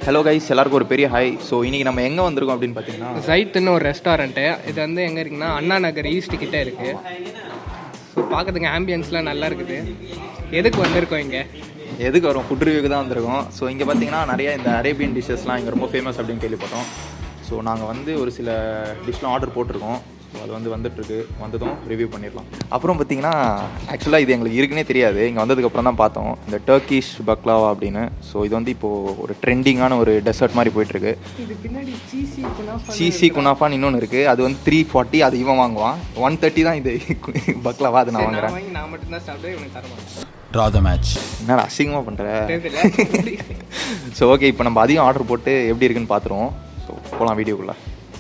Hello guys, எல்லாருக்கும் ஒரு பெரிய ஹாய். ஸோ இன்றைக்கி நம்ம எங்கே வந்திருக்கோம் அப்படின்னு பார்த்தீங்கன்னா ஜைத்துன்னு ஒரு ரெஸ்டாரண்ட்டு. இது வந்து எங்கே இருக்குன்னா அண்ணா நகர் ஈஸ்ட் கிட்டே இருக்குது. ஸோ பார்க்கறதுக்கு ஆம்பியன்ஸ்லாம் நல்லா இருக்குது. எதுக்கு வந்திருக்கோம் இங்கே? எதுக்கு வரும்? ஃபுட் ரிவ்யூக்கு தான் வந்திருக்கோம். ஸோ இங்கே பார்த்தீங்கன்னா நிறைய இந்த அரேபியன் டிஷ்ஷஸ்லாம் இங்கே ரொம்ப ஃபேமஸ் அப்படின்னு கேள்விப்பட்டோம். ஸோ நாங்கள் வந்து ஒரு சில டிஷ்லாம் ஆர்டர் போட்டிருக்கோம். ஸோ அது வந்து வந்துட்டுருக்கு. வந்ததும் ரிவ்யூ பண்ணிடலாம். அப்புறம் பார்த்தீங்கன்னா ஆக்சுவலாக இது எங்களுக்கு இருக்குன்னே தெரியாது. இங்கே வந்ததுக்கப்புறம் தான் பார்த்தோம் இந்த டர்க்கிஷ் பக்லாவா அப்படின்னு. ஸோ இது வந்து இப்போது ஒரு ட்ரெண்டிங்கான ஒரு டெசர்ட் மாதிரி போயிட்டுருக்கு. இது பின்னாடி சீசி குனாஃபான்னு இன்னொன்று இருக்குது. அது வந்து 340. அது இவன் வாங்குவான். 130 தான் இது பக்லாவா. அது நான் வாங்குறேன். நான் மட்டும்தான் சாப்பிட்டு இவனுக்கு தரமாட்டேன். Draw the match. என்னடா அசிங்கமாக பண்ணுற? ஸோ ஓகே, இப்போ நம்ம அதிகம் ஆர்டர் போட்டு எப்படி இருக்குன்னு பார்த்துருவோம். ஸோ போகலாம் வீடியோக்குள்ளே.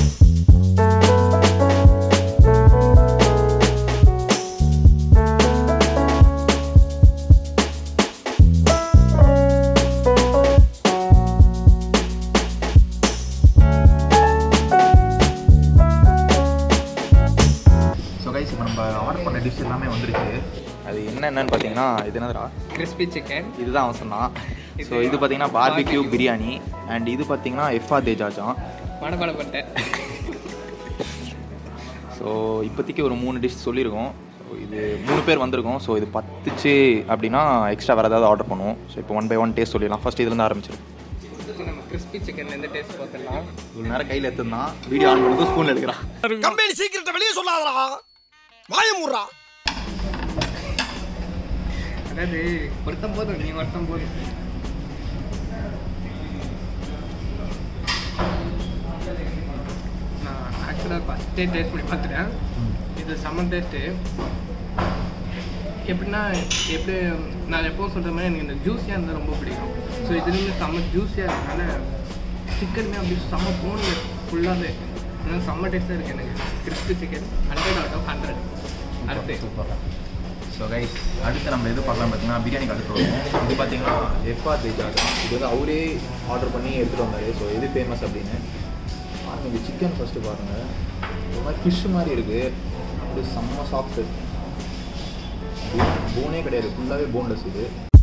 டிஷ் எல்லாமே வந்துருச்சு. அது என்னென்னு பார்த்தீங்கன்னா இது என்னதுடா? Crispy chicken. இதுதான் அவன் சொன்னான். ஸோ இது பார்த்தீங்கன்னா பார்பிக்யூ பிரியாணி. அண்ட் இது பார்த்தீங்கன்னா எஃபா தேஜாஜான். மனப்படப்பட்டேன். ஸோ இப்போதைக்கு ஒரு 3 டிஷ் சொல்லியிருக்கோம். ஸோ இது 3 பேர் வந்திருக்கோம். ஸோ இது பத்துச்சு அப்படின்னா எக்ஸ்ட்ரா வேறு ஏதாவது ஆர்டர் பண்ணுவோம். ஸோ இப்போ 1 by 1 டேஸ்ட் சொல்லிடலாம். ஃபஸ்ட் இதுலேருந்து ஆரம்பிச்சிடும். நம்ம கிறிஸ்பி சிக்கன்லேருந்து டேஸ்ட் பார்த்துடலாம். ஒரு நேரம் கையில் எடுத்துருந்தான். வீடியோ ஆன் பண்ணதும் ஸ்பூனில் எடுக்கிறான். கம்பெனி சீக்கிரத்தை வெளியே சொல்லாதடா, வாயமுறா. அதாவது ஒருத்தம் போதும், நீ ஒருத்தம் போதும். நான் ஆக்சுவலாக ஃபஸ்ட்டே டேஸ்ட் பண்ணி பார்த்துட்டேன். இது செம்ம டேஸ்ட்டு. எப்படின்னா எப்படி நான் எப்போவும் சொல்கிற மாதிரி எனக்கு இந்த ஜூஸியாக இருந்தால் ரொம்ப பிடிக்கும். ஸோ இதுலேருந்து செம்ம ஜூஸியாக இருக்கனால சிக்கனுமே அப்படி செம்ம போனில் ஃபுல்லாகவே ஆனால் செம்ம டேஸ்ட்டாக இருக்குது எனக்கு. Crispy chicken 100 out of 100. அடுத்து சூப்பர். ஸோ கைஸ், அடுத்து நம்ம எது பார்க்கலாம் பார்த்தீங்கன்னா பிரியாணிக்கு அடுத்து வருவோம். இது பார்த்தீங்கன்னா எஃபா தேஜாஜான். இது வந்து அவரே ஆர்டர் பண்ணி எடுத்துகிட்டு வந்தார். ஸோ எது ஃபேமஸ் அப்படின்னு பாருங்கள். இது சிக்கன் ஃபஸ்ட்டு பாருங்கள். ஒரு மாதிரி ஃபிஷ் மாதிரி இருக்குது. அப்படி செம்ம சாஃப்ட்டு. போனே கிடையாது, ஃபுல்லாகவே போன்லெஸ். இது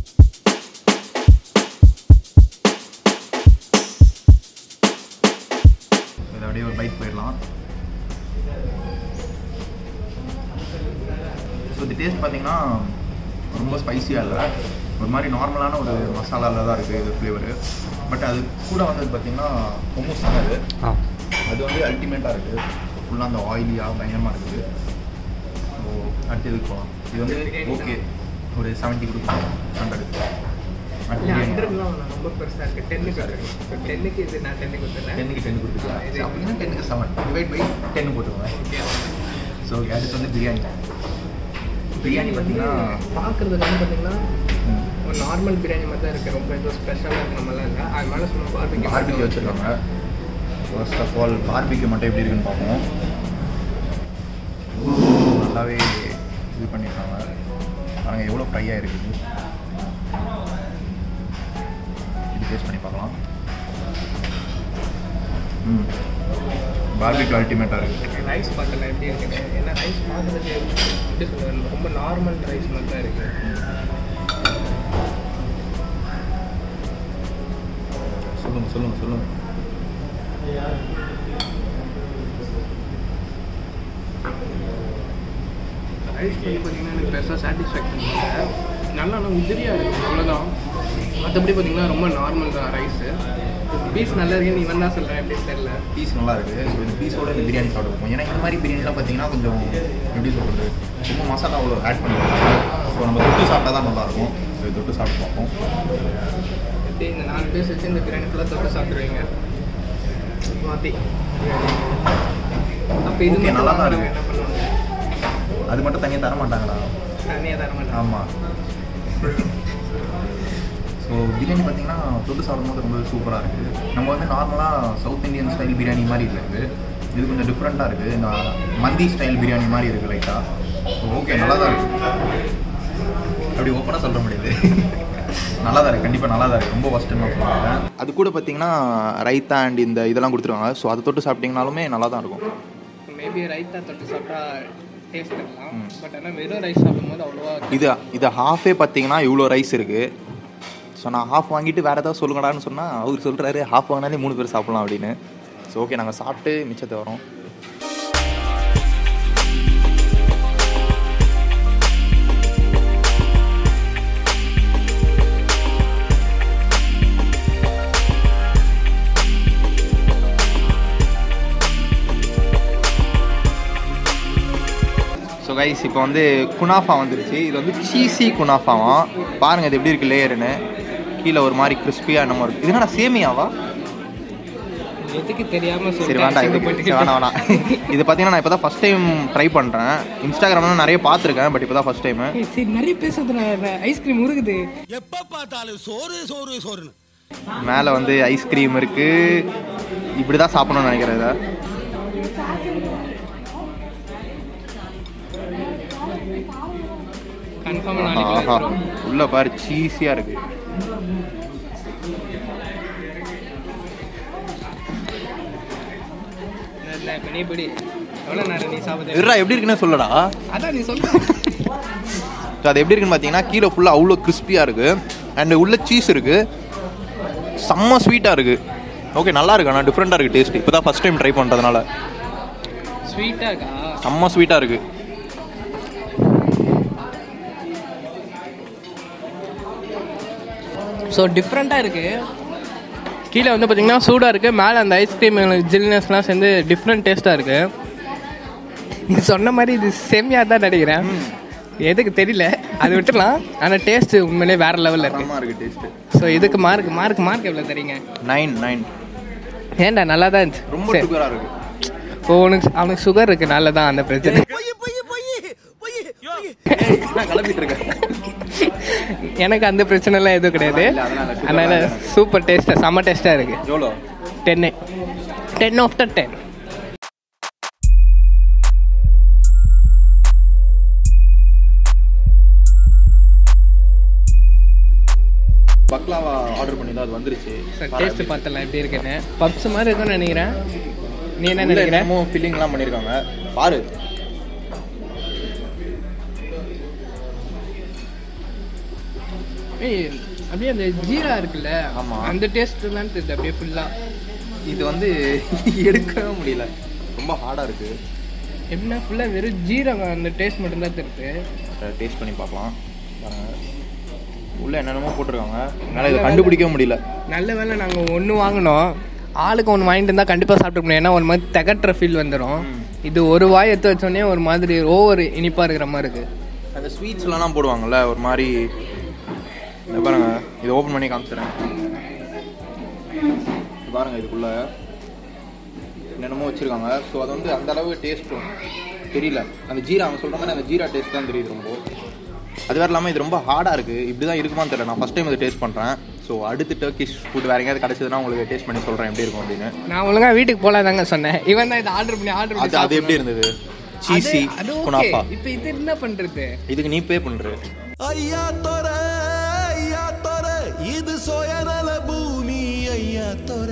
இதை அப்படியே ஒரு பைட் போயிடலாம். ஸோ இது டேஸ்ட் பார்த்தீங்கன்னா ரொம்ப ஸ்பைஸியாக இல்லை, ஒரு மாதிரி நார்மலான ஒரு மசாலாவில் தான் இருக்குது இது ஃப்ளேவரு. பட் அது கூட வந்தது பார்த்தீங்கன்னா ஹும்மஸ் தான். அது வந்து அல்டிமேட்டாக இருக்குது. ஃபுல்லாக அந்த ஆயிலியாக பயங்கரமாக இருக்குது. ஸோ அடுத்து இதுக்கு போகலாம். இது வந்து ஓகே, ஒரு 70 கொடுக்கலாம். 100 ரொம்ப பெருசாக இருக்குது. 10க்கு இது நான் 10 கொடுத்துருக்கேன். 10க்கு 10 கொடுத்துக்கலாம். அப்படின்னா 10க்கு 7 டிவைட் பை 10 போட்டுருவேன். ஸோ அடுத்து வந்து பிரியாணி. பிரியாணி பார்த்தீங்கன்னா பார்க்குறதுக்கு வந்து பார்த்தீங்கன்னா ஒரு நார்மல் பிரியாணி மாதிரி தான் இருக்குது. ரொம்ப எதுவும் ஸ்பெஷலாக இருக்குது நம்மளாம் இல்லை. அது மேலே சும்மா பார்பிக்யூ வச்சுருக்காங்க. ஃபர்ஸ்ட் ஆஃப் ஆல் பார்பிக்யூ மட்டும் எப்படி இருக்குன்னு பார்ப்போம். நல்லாவே இது பண்ணியிருக்காங்க. நாங்கள் எவ்வளோ ஃப்ரையாக இருக்குது இது டேஸ்ட் பண்ணி பார்க்கலாம். பார்பிக்யூ அல்டிமேட்டாக இருக்குது. ரைஸ் பார்க்கலாம் எப்படி இருக்குது. ஏன்னா ரைஸ் பார்க்குறதுக்கு எப்படி சொல்லுவாங்க, ரொம்ப நார்மல் ரைஸ் மாதிரி தான் இருக்குது. சொல்லுங்கள். ரைஸ் பண்ணி பார்த்தீங்கன்னா எனக்கு பெருசாக சாட்டிஸ்ஃபேக்ஷன் இல்லை. நல்லா உதிரியாக இருக்குது, அவ்வளோதான். மற்றபடி பார்த்தீங்கன்னா ரொம்ப நார்மல் தான் ரைஸு. பீஸ் நல்லா இருக்குன்னு இவன் தான் சொல்கிறேன், எப்படின்னு தெரியல. பீஸ் நல்லா இருக்குது. ஸோ இந்த பீஸோட இந்த பிரியாணி சாப்பிடுவோம். ஏன்னா இந்த மாதிரி பிரியாணிலாம் பார்த்தீங்கன்னா கொஞ்சம் எப்படி சொல்கிறது, ரொம்ப மசாலா அவ்வளோ ஆட் பண்ணுவாங்க. ஸோ நம்ம தொட்டு சாப்பிட்டா தான் நல்லாயிருக்கும். ஸோ இது தொட்டு சாப்பிட்டு பார்ப்போம். எப்படி இந்த 4 பீஸ் வச்சு இந்த பிரியாணி ஃபுல்லாக தொட்டு சாப்பிடுவீங்க மாற்றி. அப்போ இது நல்லா தான் இருக்குது. என்ன பண்ணுவாங்க, அது மட்டும் தனியாக தர மாட்டாங்களா? தனியாக தர மாட்டாங்க. ஆமாம். ஸோ பிரியாணி பார்த்தீங்கன்னா தொட்டு சாப்பிடும்போது ரொம்ப சூப்பராக இருக்குது. நம்ம வந்து நார்மலாக சவுத் இந்தியன் ஸ்டைல் பிரியாணி மாதிரி இருக்குது. இது கொஞ்சம் டிஃப்ரெண்ட்டாக இருக்குது. இந்த மந்தி ஸ்டைல் பிரியாணி மாதிரி இருக்குது லைட்டாக. ஸோ ஓகே, நல்லா தான் இருக்குது. அப்படி ஓப்பனாக சொல்ல முடியாது. நல்லா தான் இருக்குது, கண்டிப்பாக நல்லா தான் இருக்குது. ரொம்ப ஃபஸ்ட்டு நான் சொல்லுவாங்க. அது கூட பார்த்தீங்கன்னா ரைத்தா அண்ட் இந்த இதெல்லாம் கொடுத்துருவாங்க. ஸோ அதை தொட்டு சாப்பிட்டிங்கனாலுமே நல்லா தான் இருக்கும். மேபி ரைத்தா தொட்டு சாப்பிட்டா டேஸ்ட் பண்ணலாம். பட் ஆனால் வெறும் ரைஸ் சாப்பிடும்போது அவ்வளோவா இது ஹாஃபே பார்த்தீங்கன்னா இவ்வளோ ரைஸ் இருக்குது. ஸோ ஸோ நான் ஹாஃப் வாங்கிட்டு வேறு ஏதாவது சொல்லுங்கடான்னு சொன்னால் அவர் சொல்கிறாரு ஹாஃப் வாங்கினாலே 3 பேர் சாப்பிட்லாம் அப்படின்னு. ஸோ ஓகே நாங்கள் சாப்பிட்டு மிச்சத்தை வரோம். ஸோ கைஸ் இப்போ வந்து குனாஃபா வந்துருச்சு. இது வந்து சீசி குனாஃபாவாம். பாருங்கள் இது எப்படி இருக்குது லேயருன்னு. கீழே ஒரு மாதிரி கிறிஸ்பியாக நம்ம இருக்குது. இது என்னடா சேமியாவா? எதுக்கு தெரியாமல் சரி வேண்டாம் இது வேணாம். இது பார்த்தீங்கன்னா நான் இப்போ தான் ஃபஸ்ட் டைம் ட்ரை பண்ணுறேன். இன்ஸ்டாகிராமில் நிறைய பார்த்துருக்கேன், பட் இப்போ தான் ஃபஸ்ட் டைமு. சரி நிறைய பேசுறது ஐஸ்கிரீம் உருகுது. எப்போ பார்த்தாலும் சோறு சோறு சோறுன்னு. மேலே வந்து ஐஸ்கிரீம் இருக்குது. இப்படி தான் சாப்பிடணும்னு நினைக்கிறேன் இதை. ஆஹா உள்ள பாரு சீஸியாக இருக்குது. எப்படி இருக்குன்னு சொல்லடா. அதான் நீ சொல்ல. அது எப்படி இருக்குன்னு பார்த்தீங்கன்னா கீழே ஃபுல்லாக அவ்வளோ கிறிஸ்பியாக இருக்குது. அண்ட் உள்ள சீஸ் இருக்குது. செம்ம ஸ்வீட்டாக இருக்குது. ஓகே நல்லா இருக்கு. ஆனால் டிஃப்ரெண்ட்டாக இருக்குது டேஸ்ட். இப்போ தான் ஃபஸ்ட் டைம் ட்ரை பண்ணுறதுனால. ஸ்வீட்டாக இருக்கா? செம்ம ஸ்வீட்டாக இருக்குது. ஸோ டிஃப்ரெண்ட்டாக இருக்குது. கீழே வந்து பார்த்திங்கன்னா சூடாக இருக்குது. மேலே அந்த ஐஸ்கிரீம் ஜில்னஸ்லாம் சேர்ந்து டிஃப்ரெண்ட் டேஸ்ட்டாக இருக்குது. நீ சொன்ன மாதிரி இது செம்மையாக தான் நினைக்கிறேன். எதுக்கு தெரியல, அது விட்டுலாம். ஆனால் டேஸ்ட்டு உண்மையிலே வேறு லெவலில் இருக்குது டேஸ்ட்டு. ஸோ இதுக்கு மார்க் எவ்வளோ தரீங்க? 9. ஏன்டா நல்லா தான் இருந்துச்சு. ரொம்ப சுகராக இருக்குது. ஓ அவனுக்கு சுகர் இருக்குது. நல்ல தான் அந்த பிரச்சனை. கிளம்பிட்டு இருக்கேன். எனக்கு அந்த பிரச்சனைலாம் எதுவும் கிடையாது. அதனால சூப்பர் டேஸ்ட்டாக செம்ம டேஸ்ட்டாக இருக்குது. எவ்வளோ? 10/10. பக்லாவா ஆர்டர் பண்ணி தான் அது வந்துருச்சு. டேஸ்ட் பார்த்தலாம் எப்படி இருக்குன்னு. பப்ஸ் மாதிரி இருக்குன்னு நினைக்கிறேன். நீ என்ன நினைக்கிற? ஃபில்லிங்லாம் பண்ணியிருக்காங்க பாரு. அப்படியே அந்த ஜீரா இருக்குல்ல, அந்த டேஸ்ட் தான் தெரியுது அப்படியே ஃபுல்லாக. இது வந்து எடுக்கவே முடியல, ரொம்ப ஹார்டாக இருக்குது. எப்படின்னா ஃபுல்லாக வெறும் ஜீரா அந்த டேஸ்ட் மட்டும்தான் தெரியுது. டேஸ்ட் பண்ணி பார்க்கலாம். உள்ளே என்னென்னமோ போட்டிருக்காங்க, என்னால் இதை கண்டுபிடிக்கவே முடியல. நல்ல வேலை நாங்கள் ஒன்று வாங்கினோம். ஆளுக்கு ஒன்று வாங்கிட்டு இருந்தால் கண்டிப்பாக சாப்பிட்டு முடியும். ஏன்னா ஒரு மாதிரி திகட்டுற ஃபீல் வந்துடும். இது ஒரு வாய் எடுத்து வச்சோடனே ஒரு மாதிரி ஓவர் இனிப்பாக இருக்கிற மாதிரி இருக்குது. அந்த ஸ்வீட்ஸ்லாம் போடுவாங்கள்ல ஒரு மாதிரி. பாருங்க, இதை ஓப்பன் பண்ணி காமிச்சிடுறேன். பாருங்க, இதுக்குள்ள என்னென்னமோ வச்சுருக்காங்க. ஸோ அது வந்து அந்த அளவு டேஸ்ட்டும் தெரியல. அந்த ஜீரா அவங்க சொல்கிற மாதிரி அந்த ஜீரா டேஸ்ட் தான் தெரியுது ரொம்ப. அது வேறு இல்லாமல் இது ரொம்ப ஹார்டாக இருக்குது. இப்படி தான் இருக்குமான்னு தெரியல. நான் ஃபஸ்ட் டைம் இதை டேஸ்ட் பண்ணுறேன். ஸோ அடுத்து டர்க்கிஷ் ஃபுட் வேறு எங்கேயாவது கிடச்சதுன்னா உங்களுக்கு டேஸ்ட் பண்ணி சொல்கிறேன் எப்படி இருக்கும் அப்படின்னு. நான் ஒழுங்காக வீட்டுக்கு போகலாம் தாங்க சொன்னேன். இவன் தான் இதை ஆர்டர் பண்ணி அது எப்படி இருந்தது? Cheesy kunafa. இப்போ இது என்ன பண்ணுறது? இதுக்கு நீ பே பண்ணுற. ஐயா தோர இது சோயநல பூமி. ஐயா தோர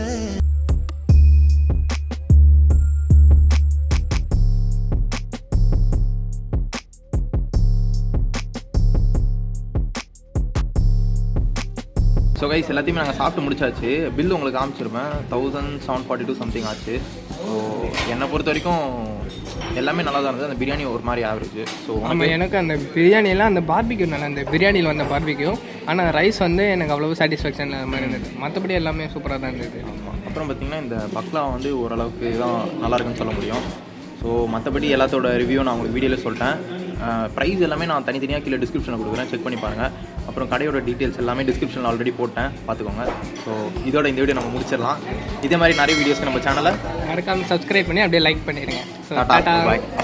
ஸோ கைஸ் எல்லாத்தையுமே நாங்கள் சாப்பிட்டு முடிச்சாச்சு. பில் உங்களுக்கு காமிச்சிருப்பேன். 1742 சம்திங் ஆச்சு. ஸோ என்னை பொறுத்த வரைக்கும் எல்லாமே நல்லா தான் இருந்தது. அந்த பிரியாணி ஒரு மாதிரி ஆவரேஜ். ஸோ நம்ம எனக்கு அந்த பிரியாணியெல்லாம் அந்த பார்பிக்யூ நல்லா, அந்த பிரியாணியில் வந்த பார்பிக்யூ. ஆனால் ரைஸ் வந்து எனக்கு அவ்வளோ சாட்டிஸ்ஃபேக்ஷன் இல்லாத மாதிரி இருந்தது. மற்றபடி எல்லாமே சூப்பராக தான் இருந்தது. அப்புறம் பார்த்திங்கன்னா இந்த பக்லா வந்து ஓரளவுக்கு தான் நல்லா இருக்குன்னு சொல்ல முடியும். ஸோ மற்றபடி எல்லாத்தோட ரிவ்யூ நான் உங்களுக்கு வீடியோவில் சொல்லிட்டேன். ப்ரைஸ் எல்லாமே நான் தனித்தனியாக கீழே டிஸ்கிரிப்ஷனில் கொடுக்குறேன், செக் பண்ணி பாருங்கள். அப்புறம் கடையோட டீட்டெயில்ஸ் எல்லாமே டிஸ்கிரிப்ஷனில் ஆல்ரெடி போட்டேன், பார்த்துக்கோங்க. ஸோ இதோட இந்த வீடியோ நம்ம முடிச்சிடலாம். இதே மாதிரி நிறைய வீடியோஸ்க்கு நம்ம சேனலை மறக்காமல் சப்ஸ்கிரைப் பண்ணி அப்படியே லைக் பண்ணிடுங்க. ஸோ பாய்.